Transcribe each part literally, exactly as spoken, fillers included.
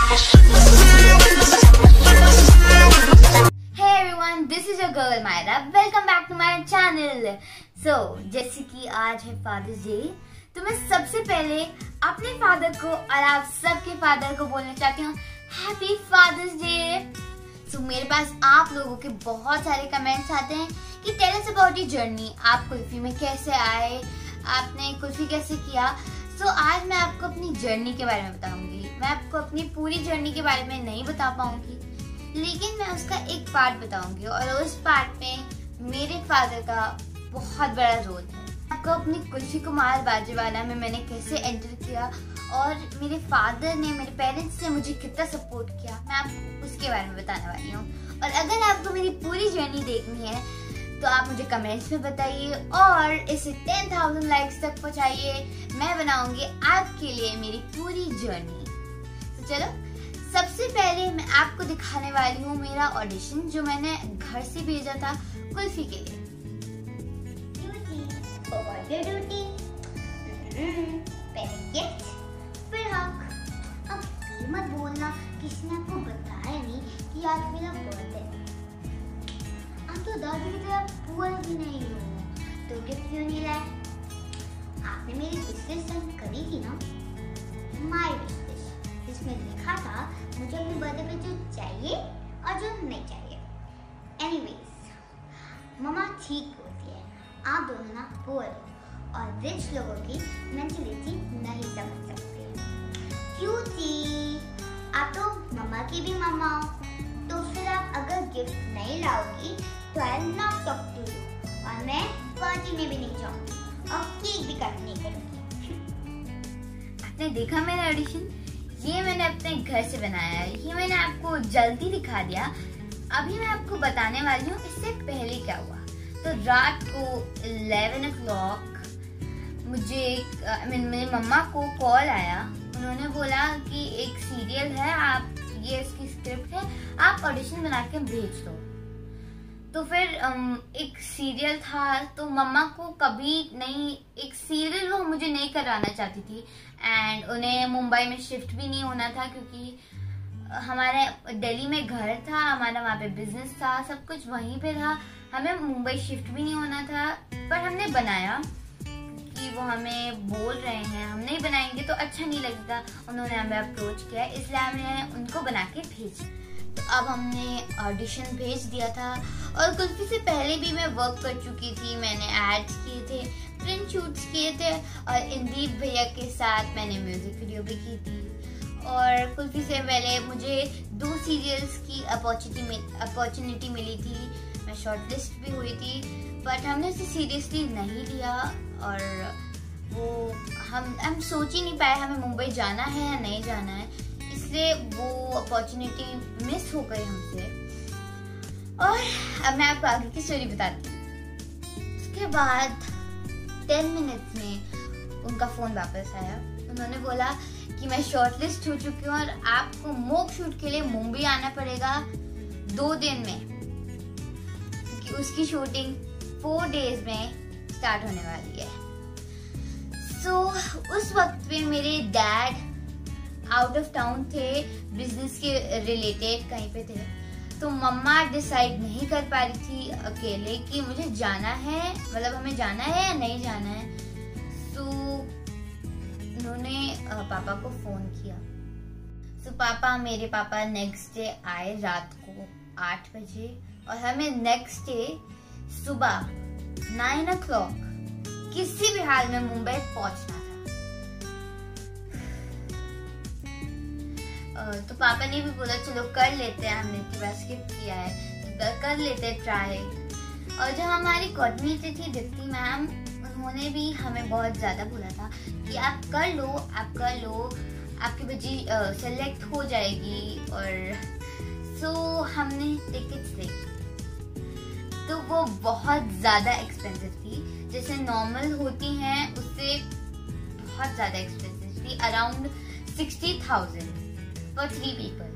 This is your girl Myra, welcome back to my channel. So जैसे कि आज है फादर्स डे, तो मैं सबसे पहले अपने फादर को और आप सबके फादर को बोलना चाहती हूँ हैप्पी फादर्स डे। सो मेरे पास आप लोगों के बहुत सारे कमेंट्स आते हैं कि tell us about your journey, आप कुल्फी में कैसे आए, आपने कुल्फी कैसे किया। सो so, आज मैं आपको अपनी जर्नी के बारे में बताऊंगी। मैं आपको अपनी पूरी जर्नी के बारे में नहीं बता पाऊंगी, लेकिन मैं उसका एक पार्ट बताऊंगी और उस पार्ट में मेरे फादर का बहुत बड़ा रोल है। आपको अपनी कुल्फी कुमार बाजीवाला में मैंने कैसे एंटर किया और मेरे फादर ने, मेरे पेरेंट्स ने मुझे कितना सपोर्ट किया, मैं आपको उसके बारे में बताने वाली हूँ। और अगर आपको मेरी पूरी जर्नी देखनी है तो आप मुझे कमेंट्स में बताइए और इसे टेन थाउजेंड लाइक्स तक पहुँचाइए। मैं बनाऊंगी आपके लिए मेरी पूरी जर्नी। तो चलो, सबसे पहले मैं आपको दिखाने वाली हूँ मेरा ऑडिशन जो मैंने घर से भेजा था कुल्फी के लिए। ड्यूटी, फिर अब मत बोलना किसने आपको बताया नहीं कि आज मेरा बर्थडे। आप तो दादी की तरह पुअर भी नहीं हो, तो गिफ्ट क्यों नहीं लाए? आपने मेरी विश लिस्ट सेंड करी थी ना, माय विश लिस्ट, जिसमें लिखा था मुझे अपने बर्थडे पे जो चाहिए और जो नहीं चाहिए। एनीवेज, मम्मा ठीक होती है, आप दोनों ना पुअर और रिच लोगों की मेंटलिटी नहीं समझ सकते। क्योंकि आप तो मम्मा की भी मम्मा हो, तो फिर आप अगर गिफ्ट नहीं लाओगी तो I will not talk to you, और मैं पार्टी में भी नहीं जाऊंगी और केक भी कट नहीं करूंगी। आपने देखा मेरा ऑडिशन, ये मैंने अपने घर से बनाया है, ये मैंने आपको जल्दी दिखा दिया। अभी मैं आपको बताने वाली हूँ इससे पहले क्या हुआ। तो रात को इलेवन ओ क्लॉक मुझे आई मीन मेरी मम्मा को कॉल आया। उन्होंने बोला कि एक सीरियल है, आप ये इसकी स्क्रिप्ट है, आप ऑडिशन बना के भेज दो। तो फिर एक सीरियल था, तो मम्मा को कभी नहीं, एक सीरियल वो मुझे नहीं करवाना चाहती थी एंड उन्हें मुंबई में शिफ्ट भी नहीं होना था क्योंकि हमारे दिल्ली में घर था, हमारा वहाँ पे बिजनेस था, सब कुछ वहीं पे था, हमें मुंबई शिफ्ट भी नहीं होना था। पर हमने बनाया कि वो हमें बोल रहे हैं हम नहीं बनाएंगे तो अच्छा नहीं लगता, उन्होंने हमें अप्रोच किया, इसलिए हमने उनको बना के भेजा। तो अब हमने ऑडिशन भेज दिया था और कुल्फी से पहले भी मैं वर्क कर चुकी थी, मैंने एड्स किए थे, प्रिंट शूट्स किए थे और इंदीप भैया के साथ मैंने म्यूजिक वीडियो भी की थी। और कुल्फी से पहले मुझे दो सीरियल्स की अपॉर्चुनिटी मिली थी, मैं शॉर्टलिस्ट भी हुई थी, बट हमने उसे सीरियसली नहीं लिया और वो हम हम सोच ही नहीं पाए हमें मुंबई जाना है या नहीं जाना है, इसलिए वो अपॉर्चुनिटी मिस हो गई हमसे। और अब मैं आपको आगे की स्टोरी बताती हूँ। उसके बाद टेन मिनट्स में उनका फोन वापस आया, उन्होंने बोला कि मैं शॉर्टलिस्ट हो चुकी हूँ और आपको मॉक शूट के लिए मुंबई आना पड़ेगा दो दिन में, क्योंकि उसकी शूटिंग फोर डेज में स्टार्ट होने वाली है। सो so, उस वक्त पे मेरे डैड आउट ऑफ टाउन थे, बिजनेस के रिलेटेड कहीं पे थे, तो मम्मा डिसाइड नहीं कर पा रही थी अकेले कि मुझे जाना है, मतलब हमें जाना है या नहीं जाना है। सो उन्होंने पापा को फोन किया। सो पापा मेरे पापा नेक्स्ट डे आए रात को आठ बजे और हमें नेक्स्ट डे सुबह नाइन ओ क्लॉक किसी भी हाल में मुंबई पहुंचना था। तो पापा ने भी बोला चलो कर लेते हैं, हमने इतनी बार स्किप किया है तो कर लेते हैं ट्राई। और जो हमारी कोऑर्डिनेटर थी दीप्ति मैम, उन्होंने भी हमें बहुत ज्यादा बोला था कि आप कर लो, आप कर लो, आपकी बच्ची सेलेक्ट हो जाएगी। और सो हमने टिकट्स देखी तो वो बहुत ज्यादा एक्सपेंसिव थी, जैसे नॉर्मल होती हैं उससे बहुत ज्यादा एक्सपेंसिव थी, around sixty thousand for three people,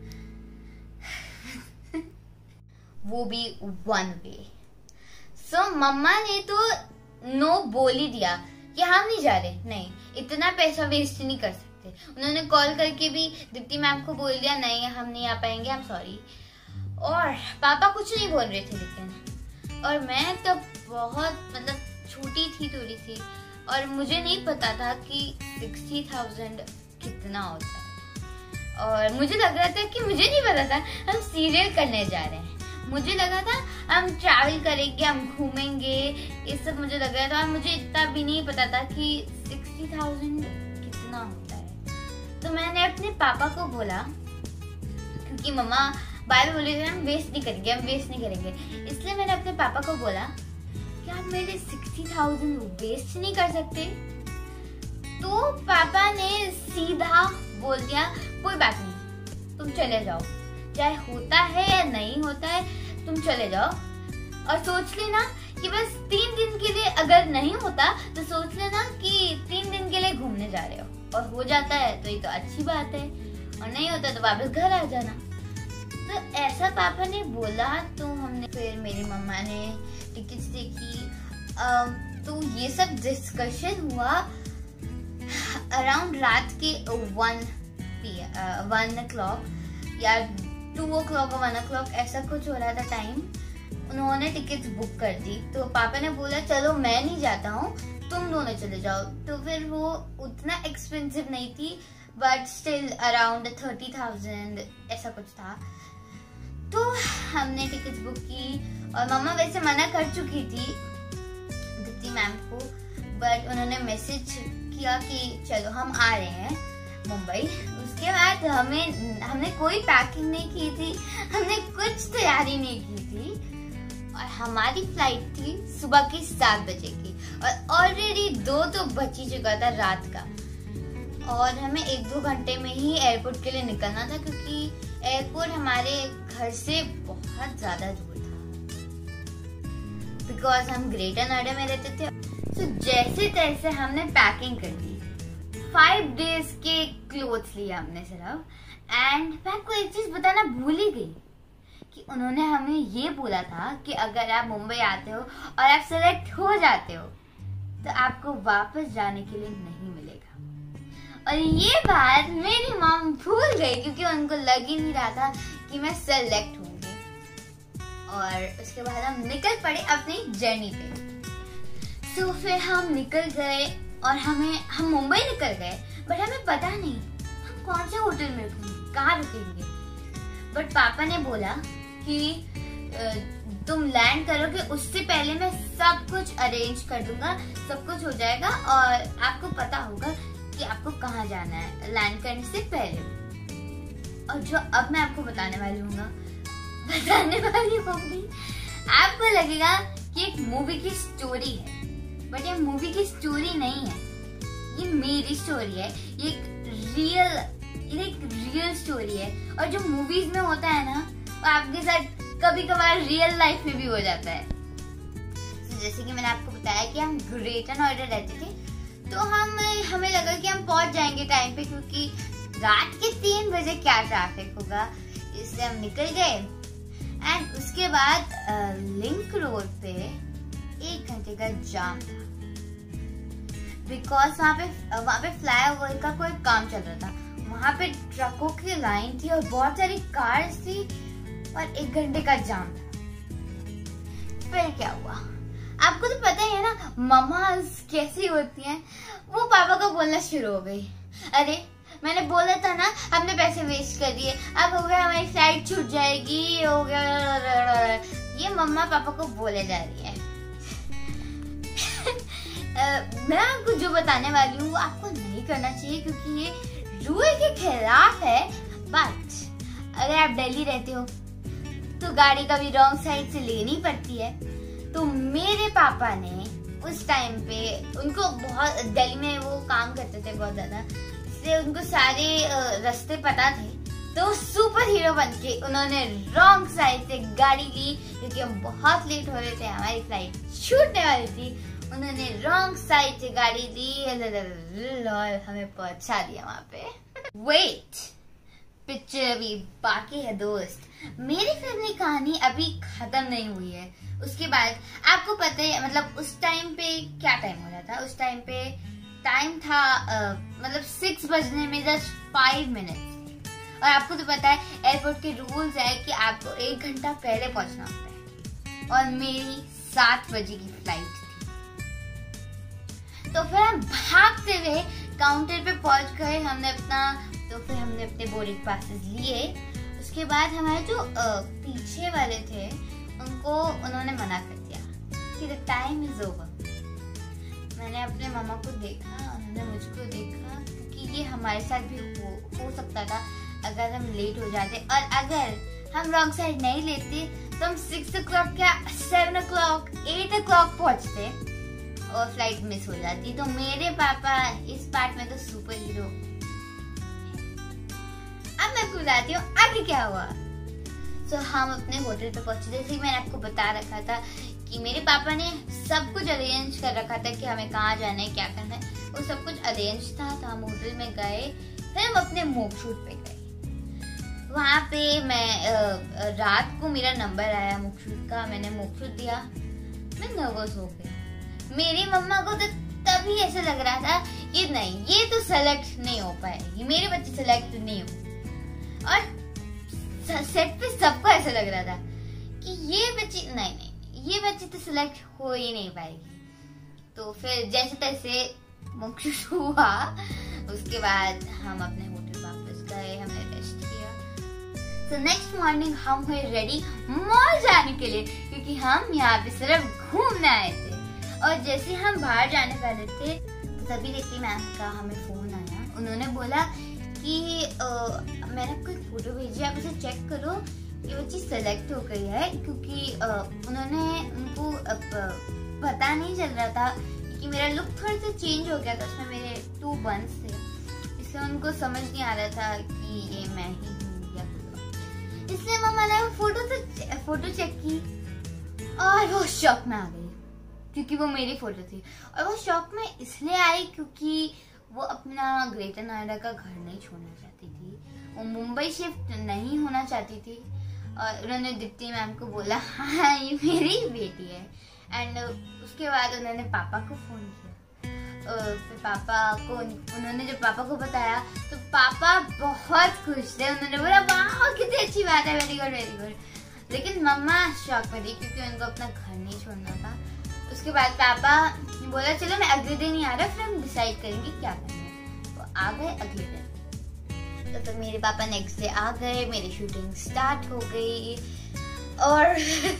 वो भी वन वे। सो मम्मा ने तो नो बोल ही दिया कि हम नहीं जा रहे, नहीं इतना पैसा वेस्ट नहीं कर सकते। सकते। उन्होंने कॉल करके भी दीप्ति मैम को बोल दिया नहीं हम नहीं आ पाएंगे, आई एम सॉरी। और पापा कुछ नहीं बोल रहे थे लेकिन, और मैं तो बहुत मतलब छोटी थी थोड़ी सी, और मुझे नहीं पता था कि सिक्सटी थाउजेंड कितना होता है। और मुझे लग रहा था कि मुझे नहीं पता था हम सीरियल करने जा रहे हैं, मुझे लगा था हम ट्रैवल करेंगे, हम घूमेंगे, ये सब मुझे लग रहा था। और मुझे इतना भी नहीं पता था कि सिक्सटी थाउजेंड कितना होता है। तो मैंने अपने पापा को बोला, क्योंकि मम्मा बार बार बोले थे हम वेस्ट नहीं करेंगे, हम वेस्ट नहीं करेंगे, इसलिए मैंने अपने पापा को बोला कि आप मेरे सिक्सटी थाउजेंड वेस्ट नहीं कर सकते। तो पापा ने सीधा बोल दिया कोई बात नहीं, तुम चले जाओ, चाहे होता है या नहीं होता है तुम चले जाओ। और सोच लेना कि बस तीन दिन के लिए, अगर नहीं होता तो सोच लेना कि तीन दिन के लिए घूमने जा रहे हो, और हो जाता है तो ये तो अच्छी बात है, और नहीं होता तो वापस घर आ जाना। तो ऐसा पापा ने बोला। तो हमने फिर मेरी मम्मा ने टिकट्स देखी, तो ये सब डिस्कशन हुआ अराउंड रात के one P one o'clock या two o'clock one o'clock ऐसा कुछ हो रहा था टाइम। उन्होंने टिकट्स बुक कर दी। तो पापा ने बोला चलो मैं नहीं जाता हूँ, तुम दोनों चले जाओ। तो फिर वो उतना एक्सपेंसिव नहीं थी, but still around thirty thousand ऐसा कुछ था। तो हमने टिकट्स बुक की, और मम्मा वैसे मना कर चुकी थी दीप्ति मैम को, बट उन्होंने मैसेज किया कि चलो हम आ रहे हैं मुंबई। उसके बाद हमें हमने कोई पैकिंग नहीं की थी, हमने कुछ तैयारी नहीं की थी, और हमारी फ्लाइट थी सुबह की सात बजे की, और ऑलरेडी दो तो बच ही चुका था रात का, और हमें एक दो घंटे में ही एयरपोर्ट के लिए निकलना था, क्योंकि एयरपोर्ट हमारे घर से बहुत ज्यादा दूर था, बिकॉज हम ग्रेटर नोएडा में रहते थे। तो जैसे तैसे हमने पैकिंग कर दी, फाइव डेज के क्लोथ्स लिए हमने सिर्फ। एंड मैं आपको एक चीज बताना भूल ही गई कि उन्होंने हमें ये बोला था कि अगर आप मुंबई आते हो और आप सेलेक्ट हो जाते हो तो आपको वापस जाने के लिए नहीं मिलेगा। और ये बात मेरी मॉम भूल गई, क्योंकि उनको लग ही नहीं रहा था कि मैं सेलेक्ट होंगी। और उसके बाद हम निकल पड़े अपनी जर्नी पे। तो फिर हम निकल गए, और हमें हम मुंबई निकल गए, बट हमें पता नहीं हम कौन से होटल में रुकेंगे, कहाँ रुकेंगे। बट पापा ने बोला कि तुम लैंड करोगे उससे पहले मैं सब कुछ अरेंज कर दूंगा, सब कुछ हो जाएगा, और आपको पता होगा कि आपको कहाँ जाना है लैंड करने से पहले। और जो अब मैं आपको बताने वाली हूँ बताने वाली होंगी आपको लगेगा कि एक मूवी की स्टोरी है, बट ये मूवी की स्टोरी नहीं है, ये मेरी स्टोरी है। ये एक रियल ये एक रियल स्टोरी है। और जो मूवीज में होता है ना, वो आपके साथ कभी कभार रियल लाइफ में भी हो जाता है। तो जैसे कि मैंने आपको बताया कि हम ग्रेटर नोएडा रहते थे, तो हम हमें लगा कि हम पहुंच जाएंगे टाइम पे, क्योंकि रात के तीन बजे क्या ट्रैफिक होगा, इसलिए हम निकल गए। एंड उसके बाद लिंक रोड पे एक घंटे का जाम था, बिकॉज वहाँ पे वहाँ पे फ्लाईओवर का कोई काम चल रहा था। वहाँ पे ट्रकों की लाइन थी और बहुत सारी कार्स थी, और एक घंटे का जाम था। फिर क्या हुआ आपको तो पता ही है ना, मम्मा कैसी होती हैं। वो पापा को बोलना शुरू हो गई, अरे मैंने बोला था ना हमने पैसे वेस्ट कर दिए, अब हो गया हमारी फ्लाइट छूट जाएगी, हो गया। ये मम्मा पापा को बोले जा रही है। uh, मैं आपको जो बताने वाली हूँ वो आपको नहीं करना चाहिए, क्योंकि ये रूल के खिलाफ है। बट अगर आप दिल्ली रहते हो तो गाड़ी कभी रॉन्ग साइड से लेनी पड़ती है। तो मेरे पापा ने उस टाइम पे, उनको बहुत दिल्ली में वो काम करते थे बहुत ज्यादा, इसलिए उनको सारे रास्ते पता थे। तो सुपर हीरो बन के उन्होंने रॉन्ग साइड से गाड़ी ली, क्योंकि हम बहुत लेट हो रहे थे, हमारी फ्लाइट छूटने वाली थी। उन्होंने रॉन्ग साइड से गाड़ी ली और हमें पहुंचा दिया वहां पे। वेट, पिक्चर अभी बाकी है दोस्त। मेरी फैमिली कहानी अभी खत्म नहीं हुई है। उसके बाद आपको पता है, मतलब उस टाइम पे क्या टाइम हो रहा था, उस टाइम पे टाइम था uh, मतलब सिक्स बजने में जस्ट फाइव मिनट्स। और आपको तो पता है एयरपोर्ट के रूल्स है कि आपको एक घंटा पहले पहुंचना होता है, और मेरी सात बजे की फ्लाइट थी। तो फिर हम भागते हुए काउंटर पे पहुंच गए। हमने अपना तो फिर हमने अपने बोर्डिंग पासेस लिए। उसके बाद हमारे जो uh, पीछे वाले थे उनको उन्होंने मना कर दिया कि द टाइम इज ओवर। मैंने अपने मामा को देखा, उन्होंने मुझको देखा, क्योंकि ये हमारे साथ भी हो, हो सकता था अगर हम लेट हो जाते। और अगर हम रॉन्ग साइड नहीं लेते तो हम सिक्स ओ क्लॉक क्या seven o'clock eight o'clock पहुंचते और फ्लाइट मिस हो जाती। तो मेरे पापा इस पार्ट में तो सुपर हीरो। अब मैं आपको बताती हूँ आगे क्या हुआ। तो so, हम अपने होटल पे पहुंचे। जैसे मैंने आपको बता रखा था कि मेरे पापा ने सब कुछ अरेंज कर रखा था कि हमें कहाँ जाना है, क्या करना है, वो सब कुछ अरेंज था। तो हम होटल में गए, फिर हम अपने मोकशूट पे गए। वहाँ पे मैं रात को मेरा नंबर आया मोकशूट का, मैंने मोकशूट दिया। मैं नर्वस हो गई। मेरी मम्मा को तो तभी ऐसा लग रहा था कि नहीं, ये तो सेलेक्ट नहीं हो पाएगी, मेरे बच्चे सेलेक्ट नहीं हो। और सेट पे सबको ऐसा लग रहा था कि ये बच्ची नहीं नहीं ये बच्ची तो सिलेक्ट हो ही नहीं पाएगी। तो फिर जैसे तैसे मोकशूट हुआ। उसके बाद हम अपने होटल वापस गए, हमने रेस्ट किया। तो नेक्स्ट मॉर्निंग हम हुए रेडी मॉल जाने के लिए, क्योंकि हम यहाँ पे सिर्फ घूमने आए थे। और जैसे हम बाहर जाने वाले थे तो तभी दीप्ति मैम का हमें फोन आया। उन्होंने बोला कि आ, मैंने आपको एक फोटो भेजी, आप इसे चेक करो, ये बच्ची सेलेक्ट हो गई है। क्योंकि आ, उन्होंने उनको अब, पता नहीं चल रहा था कि मेरा लुक थोड़ा सा चेंज हो गया था, उसमें मेरे टू बंस थे, इसलिए उनको समझ नहीं आ रहा था कि ये मैं ही हूँ या कुछ। इसलिए मम्मा ने फोटो तो फोटो चेक की और वो शॉक में आ गई, क्योंकि वो मेरी फोटो थी। और वो शॉक में इसलिए आई क्योंकि वो अपना ग्रेटर नोएडा का घर नहीं छोड़ना चाहती थी, वो मुंबई शिफ्ट नहीं होना चाहती थी। और उन्होंने दीप्ति मैम को बोला हाँ ये मेरी बेटी है। एंड उसके बाद उन्होंने पापा को फोन किया। फिर पापा को उन्होंने जब पापा को बताया तो पापा बहुत खुश थे। उन्होंने बोला वाह कितनी अच्छी बात है, वेरी गुड वेरी गुड। लेकिन मम्मा शॉक में थी क्योंकि उनको अपना घर नहीं छोड़ना था। उसके बाद पापा बोला चलो मैं अगले दिन ही आ रहा, फिर हम डिसाइड करेंगे क्या करना है। तो आ गए अगले दिन। तो फिर मेरे पापा नेक्स्ट डे आ गए, मेरी शूटिंग स्टार्ट हो गई। और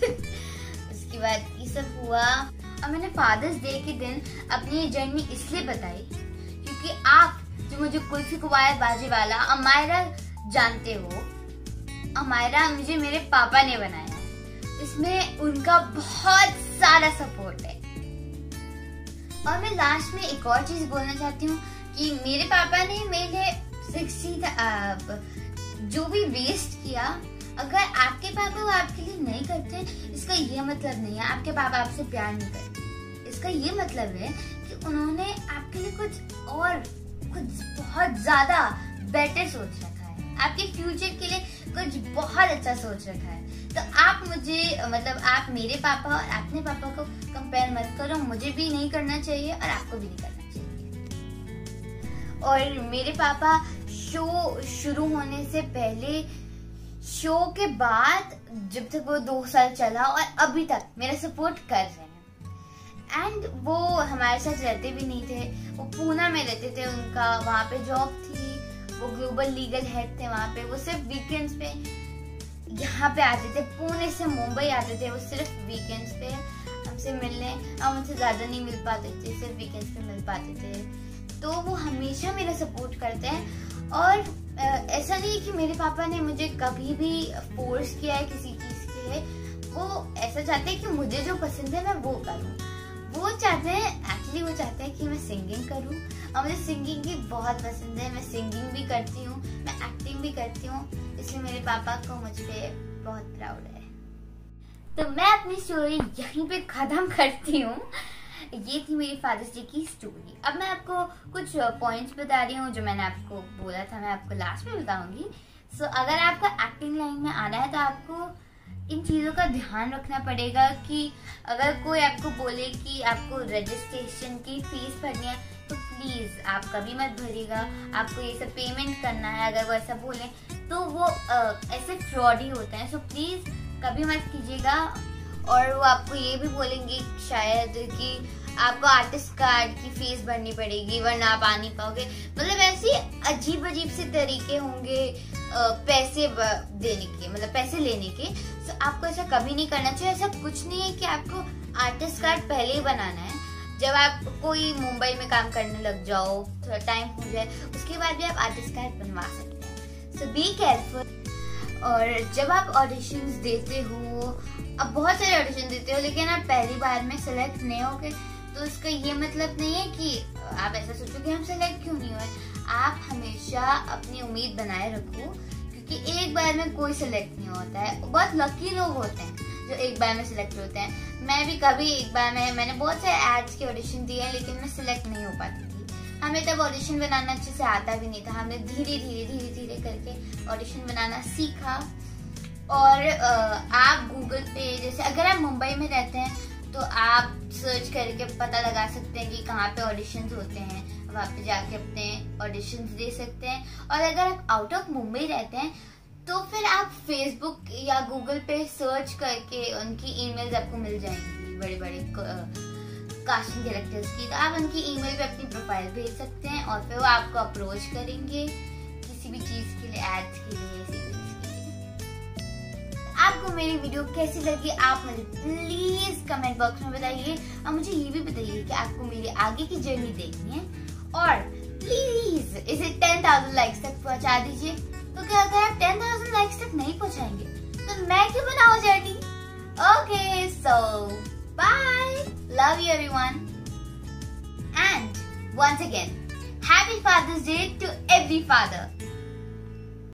उसके बाद ये सब हुआ। और मैंने फादर्स डे के दिन अपनी ये जर्नी इसलिए बताई क्योंकि आप जो मुझे कुल्फी कुवाया बाजी वाला अमायरा जानते हो, अमायरा मुझे मेरे पापा ने बनाया है, इसमें उनका बहुत सारा सपोर्ट है। और मैं लास्ट में एक और चीज बोलना चाहती हूँ कि मेरे पापा ने मेरे सिक्सटी जो भी वेस्ट किया, अगर आपके पापा वो आपके लिए नहीं करते, इसका ये मतलब नहीं है आपके पापा आपसे प्यार नहीं करते। इसका ये मतलब है कि उन्होंने आपके लिए कुछ और कुछ बहुत ज्यादा बेटर सोच रखा है, आपके फ्यूचर के लिए कुछ बहुत अच्छा सोच रखा है। तो आप मुझे मतलब आप मेरे पापा और अपने पापा को कंपेयर मत करो, मुझे भी नहीं करना चाहिए और आपको भी नहीं करना चाहिए। और मेरे पापा शो शुरू होने से पहले, शो के बाद, जब तक वो दो साल चला और अभी तक मेरा सपोर्ट कर रहे हैं। एंड वो हमारे साथ रहते भी नहीं थे, वो पूना में रहते थे, उनका वहाँ पे जॉब थी, वो ग्लोबल लीगल हेड थे वहाँ पे। वो सिर्फ वीकेंड्स पे यहाँ पे आते थे, पुणे से मुंबई आते थे वो सिर्फ वीकेंड्स पे हमसे मिलने। हम उनसे ज्यादा नहीं मिल पाते थे, सिर्फ वीकेंड्स पे मिल पाते थे। तो वो हमेशा मेरा सपोर्ट करते हैं। और ऐसा नहीं कि मेरे पापा ने मुझे कभी भी फोर्स किया है किसी चीज के लिए। वो ऐसा चाहते हैं कि मुझे जो पसंद है मैं वो करूँ। वो चाहते हैं, एक्चुअली वो चाहते हैं कि मैं सिंगिंग करूँ, और मुझे सिंगिंग भी बहुत पसंद है। मैं सिंगिंग भी करती हूँ, मैं एक्टिंग भी करती हूँ, इसलिए मेरे पापा को मुझ पे बहुत प्राउड है। तो मैं अपनी स्टोरी यहीं पे खत्म करती हूँ। ये थी मेरी फादर्स डे की स्टोरी। अब मैं आपको कुछ पॉइंट्स बता रही हूँ जो मैंने आपको बोला था, मैं आपको लास्ट में बताऊंगी। सो so, अगर आपका एक्टिंग लाइन में आना है तो आपको इन चीज़ों का ध्यान रखना पड़ेगा कि अगर कोई आपको बोले कि आपको रजिस्ट्रेशन की फीस भरनी है तो प्लीज आप कभी मत भरिएगा। आपको ये सब पेमेंट करना है, अगर वो ऐसा बोले तो वो आ, ऐसे फ्रॉड ही होते हैं। सो प्लीज कभी मत कीजिएगा। और वो आपको ये भी बोलेंगे शायद कि आपको आर्टिस्ट कार्ड की फीस भरनी पड़ेगी वरना आप आ नहीं पाओगे। मतलब ऐसे अजीब अजीब से तरीके होंगे पैसे देने के, मतलब पैसे लेने के। तो आपको ऐसा कभी नहीं करना चाहिए। ऐसा कुछ नहीं है कि आपको आर्टिस्ट कार्ड पहले ही बनाना है। जब आप कोई मुंबई में काम करने लग जाओ, थोड़ा टाइम हो जाए, उसके बाद भी आप आर्टिस्ट कार्ड बनवा सकते हैं। So be careful. और जब आप ऑडिशंस देते हो, अब बहुत सारे ऑडिशन देते हो लेकिन आप पहली बार में सेलेक्ट नहीं होगे, तो इसका ये मतलब नहीं है कि आप ऐसा सोचो कि हम सेलेक्ट क्यों नहीं हुए। आप हमेशा अपनी उम्मीद बनाए रखो, क्योंकि एक बार में कोई सेलेक्ट नहीं होता है। बहुत लकी लोग होते हैं जो एक बार में सिलेक्ट होते हैं। मैं भी कभी एक बार में, मैंने बहुत सारे एड्स के ऑडिशन दिए हैं लेकिन मैं सिलेक्ट नहीं हो पाती थी। हमें तब ऑडिशन बनाना अच्छे से आता भी नहीं था। हमने धीरे धीरे धीरे धीरे करके ऑडिशन बनाना सीखा। और आप गूगल पे, जैसे अगर आप मुंबई में रहते हैं तो आप सर्च करके पता लगा सकते हैं कि कहाँ पे ऑडिशंस होते हैं, वहाँ पे जाके अपने ऑडिशंस दे सकते हैं। और अगर आप आउट ऑफ मुंबई रहते हैं तो फिर आप फेसबुक या गूगल पे सर्च करके उनकी ईमेल्स आपको मिल जाएंगी, बड़े बड़े कास्टिंग डायरेक्टर्स की। तो आप उनकी ईमेल पे अपनी प्रोफाइल भेज सकते हैं और फिर वो आपको अप्रोच करेंगे किसी भी चीज के लिए, एड्स के लिए, सीरीज के लिए। आपको मेरी वीडियो कैसी लगी आप मुझे प्लीज कमेंट बॉक्स में बताइए। और मुझे ये भी बताइए कि आपको मेरी आगे की जर्नी देखनी है। और प्लीज इसे टेन थाउजेंड लाइक्स तक पहुंचा दीजिए, क्योंकि तो अगर आप टेन थाउजेंड लाइक्स तक नहीं पहुंचाएंगे तो मैं क्यों बनाऊं journey. Okay, so bye, love you everyone, and once again, happy Father's Day to every father.